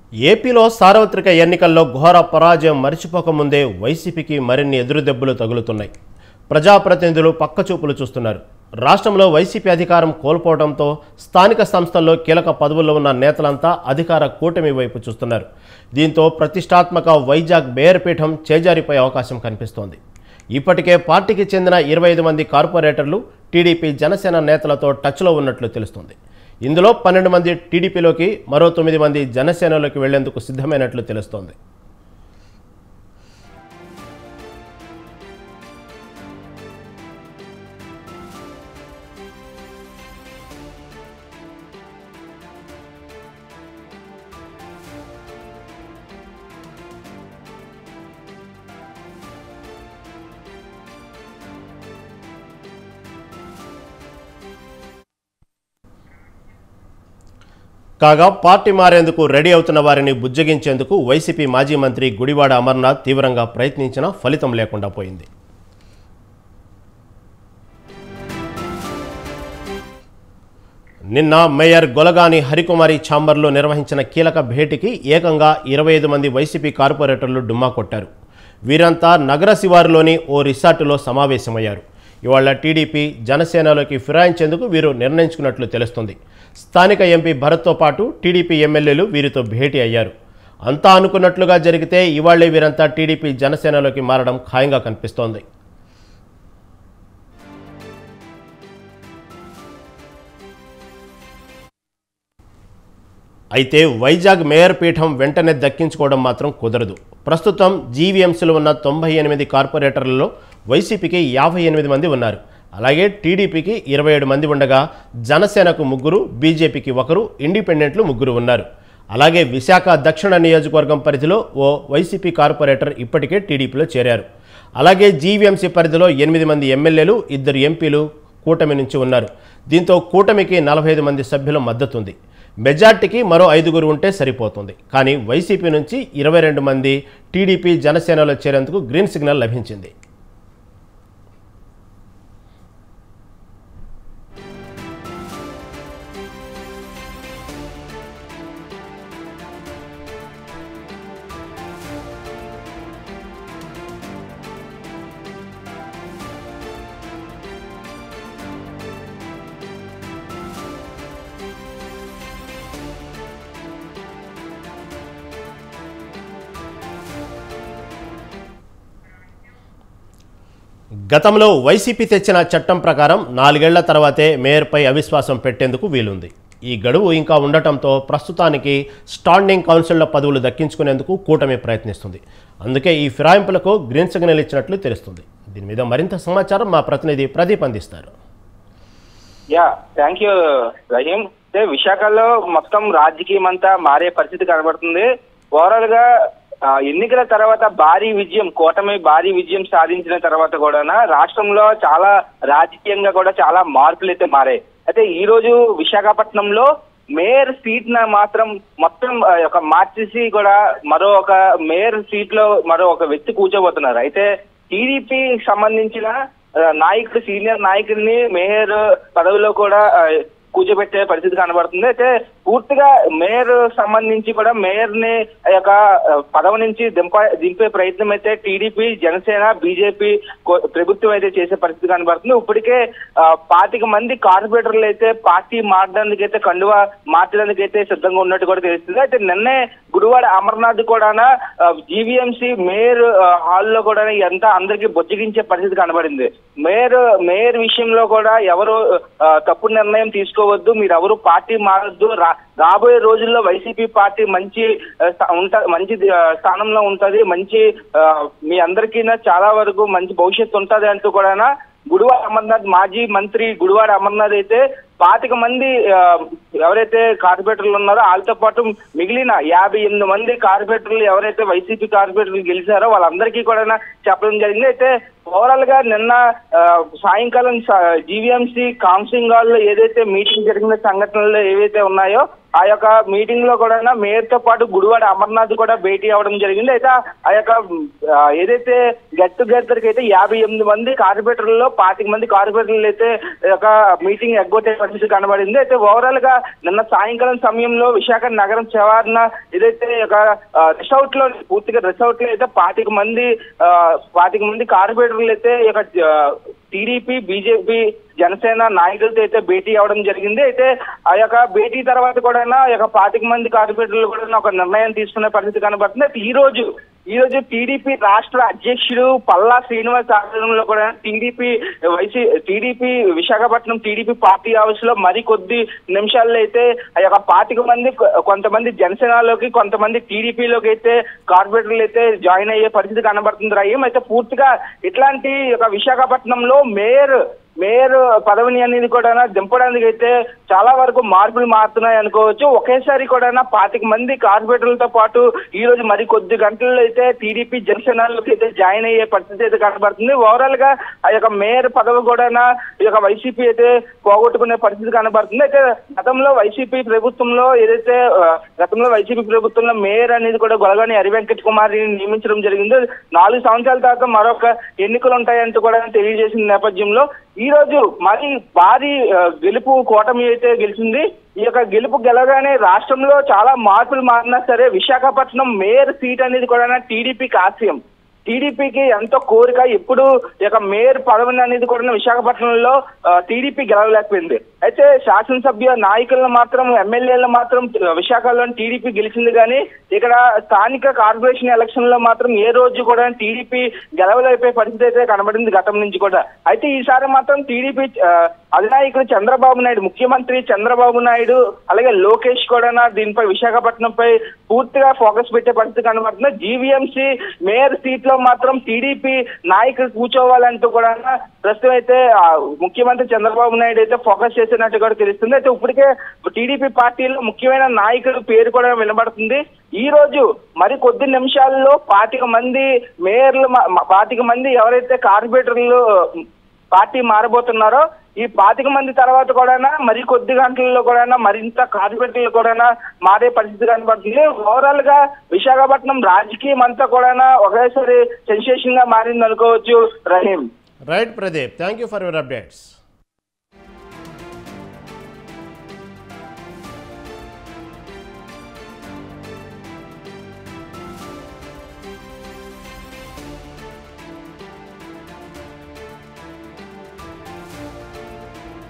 ఏపీలో సార్వత్రిక ఎన్నికల్లో ఘోర పరాజయం మరిచిపోకముందే వైసీపీకి మరిన్ని ఎదురుదెబ్బలు తగులుతున్నాయి. ప్రజాప్రతినిధులు పక్కచూపులు చూస్తున్నారు. రాష్ట్రంలో వైసీపీ అధికారం కోల్పోవడంతో స్థానిక సంస్థల్లో కీలక పదవుల్లో ఉన్న నేతలంతా అధికార కూటమి వైపు చూస్తున్నారు. దీంతో ప్రతిష్టాత్మక వైజాగ్ మేయర్ పీఠం చేజారిపోయే అవకాశం కనిపిస్తోంది. ఇప్పటికే పార్టీకి చెందిన 25 మంది కార్పొరేటర్లు టీడీపీ జనసేన నేతలతో టచ్లో ఉన్నట్లు తెలుస్తోంది. ఇందులో 12 మంది టీడీపీలోకి, మరో 9 మంది జనసేనలోకి వెళ్లేందుకు సిద్ధమైనట్లు తెలుస్తోంది. కాగా పార్టీ మారేందుకు రెడీ అవుతున్న వారిని బుజ్జగించేందుకు వైసీపీ మాజీ మంత్రి గుడివాడ అమర్నాథ్ తీవ్రంగా ప్రయత్నించినా ఫలితం లేకుండా పోయింది. నిన్న మేయర్ గొలగాని హరికుమారి ఛాంబర్లో నిర్వహించిన కీలక భేటీకి ఏకంగా 25 మంది వైసీపీ కార్పొరేటర్లు డుమ్మా కొట్టారు. వీరంతా నగర శివారులోని ఓ రిసార్టులో సమావేశమయ్యారు. ఇవాళ టీడీపీ జనసేనలోకి ఫిరాయించేందుకు వీరు నిర్ణయించుకున్నట్లు తెలుస్తుంది. స్థానిక ఎంపీ భరత్తో పాటు టీడీపీ ఎమ్మెల్యేలు వీరితో భేటీ అయ్యారు. అంతా అనుకున్నట్లుగా జరిగితే ఇవాళ్లే వీరంతా టీడీపీ జనసేనలోకి మారడం ఖాయంగా కనిపిస్తోంది. అయితే వైజాగ్ మేయర్ పీఠం వెంటనే దక్కించుకోవడం మాత్రం కుదరదు. ప్రస్తుతం జీవీఎంసీలో ఉన్న 98 కార్పొరేటర్లలో వైసీపీకి 58 మంది ఉన్నారు. అలాగే టీడీపీకి 27 మంది ఉండగా జనసేనకు 3, బీజేపీకి 1, ఇండిపెండెంట్లు 3 ఉన్నారు. అలాగే విశాఖ దక్షిణ నియోజకవర్గం పరిధిలో ఓ వైసీపీ కార్పొరేటర్ ఇప్పటికే టీడీపీలో చేరారు. అలాగే జీవీఎంసీ పరిధిలో 8 మంది ఎమ్మెల్యేలు, 2 ఎంపీలు కూటమి నుంచి ఉన్నారు. దీంతో కూటమికి 45 మంది సభ్యుల మద్దతు ఉంది. మెజార్టీకి మరో 5 ఉంటే సరిపోతుంది. కానీ వైసీపీ నుంచి 22 మంది టీడీపీ జనసేనలో చేరేందుకు గ్రీన్ సిగ్నల్ లభించింది. గతంలో వైసీపీ తెచ్చిన చట్టం ప్రకారం 4 ఏళ్ల తర్వాతే మేయర్పై అవిశ్వాసం పెట్టేందుకు వీలుంది. ఈ గడువు ఇంకా ఉండటంతో ప్రస్తుతానికి స్టాండింగ్ కౌన్సిళ్ల పదవులు దక్కించుకునేందుకు కూటమి ప్రయత్నిస్తుంది. అందుకే ఈ ఫిరాయింపులకు గ్రీన్ సిగ్నల్ ఇచ్చినట్లు తెలుస్తుంది. దీని మీద మరింత సమాచారం మా ప్రతినిధి ప్రదీప్ అందిస్తారు. Thank you Rahim. విశాఖలో మొత్తం రాజకీయం అంతా మారే పరిస్థితి కనబడుతుంది. ఓవరాల్ గా ఎన్నికల తర్వాత కూటమి భారీ విజయం సాధించిన తర్వాత కూడా రాష్ట్రంలో చాలా రాజకీయంగా కూడా చాలా మార్పులు అయితే మారాయి. అయితే ఈ రోజు విశాఖపట్నంలో మేయర్ సీట్ మాత్రం మొత్తం మార్చేసి కూడా మరో ఒక మేయర్ సీట్ లో మరో ఒక వ్యక్తి కూర్చోబోతున్నారు. అయితే టీడీపీ సంబంధించిన నాయకుడు, సీనియర్ నాయకుడిని మేయర్ పదవిలో కూడా కూర్చోబెట్టే పరిస్థితి కనబడుతుంది. అయితే పూర్తిగా మేయర్ సంబంధించి కూడా మేయర్ ని పదవి నుంచి దింపే ప్రయత్నం అయితే టీడీపీ, జనసేన, బీజేపీ ప్రభుత్వం అయితే చేసే పరిస్థితి కనబడుతుంది. ఇప్పటికే 25 మంది కార్పొరేటర్లు అయితే పార్టీ మార్చడానికి అయితే కండువా మార్చడానికి అయితే సిద్ధంగా ఉన్నట్టు కూడా తెలుస్తుంది. అయితే నిన్నే గుడివాడ అమర్నాథ్ కూడా జీవీఎంసీ మేయర్ హాల్లో కూడా ఎంత అందరికీ బొజ్జగించే పరిస్థితి కనబడింది. మేయర్ విషయంలో కూడా ఎవరు తప్పుడు నిర్ణయం తీసుకోవద్దు, మీరెవరు పార్టీ మారద్దు, రాబోయే రోజుల్లో వైసీపీ పార్టీ మంచి స్థానంలో ఉంటది, మంచి మీ అందరికీ చాలా వరకు మంచి భవిష్యత్తు ఉంటది అంటూ కూడా గుడివాడ అమర్నాథ్, మాజీ మంత్రి గుడివాడ అమర్నాథ్ అయితే 25 మంది ఎవరైతే కార్పొరేటర్లు ఉన్నారో వాళ్ళతో పాటు మిగిలిన 58 మంది కార్పొరేటర్లు ఎవరైతే వైసీపీ కార్పొరేటర్లు గెలిచారో వాళ్ళందరికీ కూడా చెప్పడం జరిగింది. అయితే ఓవరాల్ గా నిన్న సాయంకాలం జీవీఎంసీ కౌన్సిలింగ్ హాల్ లో ఏదైతే మీటింగ్ జరిగిన సంఘటనలు ఏవైతే ఉన్నాయో ఆ యొక్క మీటింగ్ లో కూడా మేయర్ తో పాటు గుడివాడ అమర్నాథ్ కూడా భేటీ అవ్వడం జరిగింది. అయితే ఆ యొక్క ఏదైతే గెట్ టుగెదర్ కి అయితే 58 మంది కార్పొరేటర్లలో 25 మంది కార్పొరేటర్లు అయితే ఒక మీటింగ్ ఎగ్గొట్టే పరిస్థితి కనబడింది. అయితే ఓవరాల్ గా నిన్న సాయంకాలం సమయంలో విశాఖ నగరం చివరన ఏదైతే ఒక రిసార్ట్ లో పూర్తిగా రిసార్ట్ లో అయితే 25 మంది కార్పొరేటర్లు అయితే ఒక టీడీపీ బీజేపీ జనసేన నాయకులతో అయితే భేటీ అవడం జరిగింది. అయితే ఆ యొక్క భేటీ తర్వాత కూడా ఆ యొక్క 25 మంది కార్పొరేటర్లు కూడా ఒక నిర్ణయం తీసుకునే పరిస్థితి కనబడుతుంది. అయితే ఈ రోజు టీడీపీ రాష్ట్ర అధ్యక్షుడు పల్లా శ్రీనివాస్ ఆధ్వర్యంలో కూడా TDP Visakhapatnam TDP party house లో మరికొద్ది నిమిషాల్లో అయితే ఆ యొక్క 25 మంది కొంతమంది జనసేనలోకి కొంతమంది టీడీపీలోకి అయితే కార్పొరేటర్లు అయితే జాయిన్ అయ్యే పరిస్థితి కనబడుతుంది. రహీం అయితే పూర్తిగా ఇట్లాంటి ఒక విశాఖపట్నంలో మేయర్ పదవిని అనేది కూడా దింపడానికి అయితే చాలా వరకు మార్పులు మారుతున్నాయి అనుకోవచ్చు. ఒకేసారి కూడా 25 మంది కార్పొరేటర్లతో పాటు ఈ రోజు మరి కొద్ది గంటల్లో అయితే టీడీపీ జనసేనలోకి అయితే జాయిన్ అయ్యే పరిస్థితి అయితే కనబడుతుంది. ఓవరాల్ గా ఆ యొక్క మేయర్ పదవి కూడా ఈ యొక్క వైసీపీ అయితే పోగొట్టుకునే పరిస్థితి కనబడుతుంది. అయితే గతంలో వైసీపీ ప్రభుత్వంలో మేయర్ అనేది కూడా గొలగాని హరివెంకట కుమార్ని నియమించడం జరిగింది. 4 సంవత్సరాల తర్వాత మరొక ఎన్నికలు ఉంటాయంటూ కూడా తెలియజేసిన నేపథ్యంలో ఈ రోజు మరి భారీ గెలుపు కూటమి అయితే గెలిచింది. ఈ యొక్క గెలుపు గెలవగానే రాష్ట్రంలో చాలా మార్పులు మారినా సరే విశాఖపట్నం మేయర్ సీట్ అనేది కూడా టీడీపీకి ఆశయం. టీడీపీకి ఎంతో కోరిక ఎప్పుడు ఈ యొక్క మేయర్ పదవిని అనేది కూడా విశాఖపట్నంలో టీడీపీ గెలవలేకపోయింది. అయితే శాసనసభ్య నాయకులను మాత్రం ఎమ్మెల్యేలను మాత్రం విశాఖలో టీడీపీ గెలిచింది. కానీ ఇక్కడ స్థానిక కార్పొరేషన్ ఎలక్షన్ లో మాత్రం ఏ రోజు కూడా టీడీపీ గెలవలేకపోయే పరిస్థితి అయితే కనబడింది గతం నుంచి కూడా. అయితే ఈసారి మాత్రం టీడీపీ అధినాయకుడు చంద్రబాబు నాయుడు, ముఖ్యమంత్రి చంద్రబాబు నాయుడు అలాగే లోకేష్ కూడా దీనిపై విశాఖపట్నంపై పూర్తిగా ఫోకస్ పెట్టే పరిస్థితి కనబడుతుంది. జీవీఎంసీ మేయర్ సీట్ లో మాత్రం టీడీపీ నాయకులు కూర్చోవాలంటూ కూడా ప్రస్తుతం అయితే ముఖ్యమంత్రి చంద్రబాబు నాయుడు అయితే ఫోకస్ చేసినట్టు కూడా తెలుస్తుంది. అయితే ఇప్పటికే టీడీపీ పార్టీలో ముఖ్యమైన నాయకుడు పేరు కూడా వినబడుతుంది. ఈ రోజు మరి కొద్ది నిమిషాల్లో 25 మంది మేయర్లు 25 మంది ఎవరైతే కార్పొరేటర్లు పార్టీ మారబోతున్నారో ఈ 25 మంది తర్వాత కూడా మరి కొద్ది గంటల్లో కూడా మరింత కార్పొరేటర్లు కూడా మారే పరిస్థితి కనబడుతుంది. ఓవరాల్ గా విశాఖపట్నం రాజకీయం అంతా కూడా ఒకేసారి సెన్సేషన్ గా మారింది అనుకోవచ్చు. Rahim. Right Pradeep, thank you for your updates.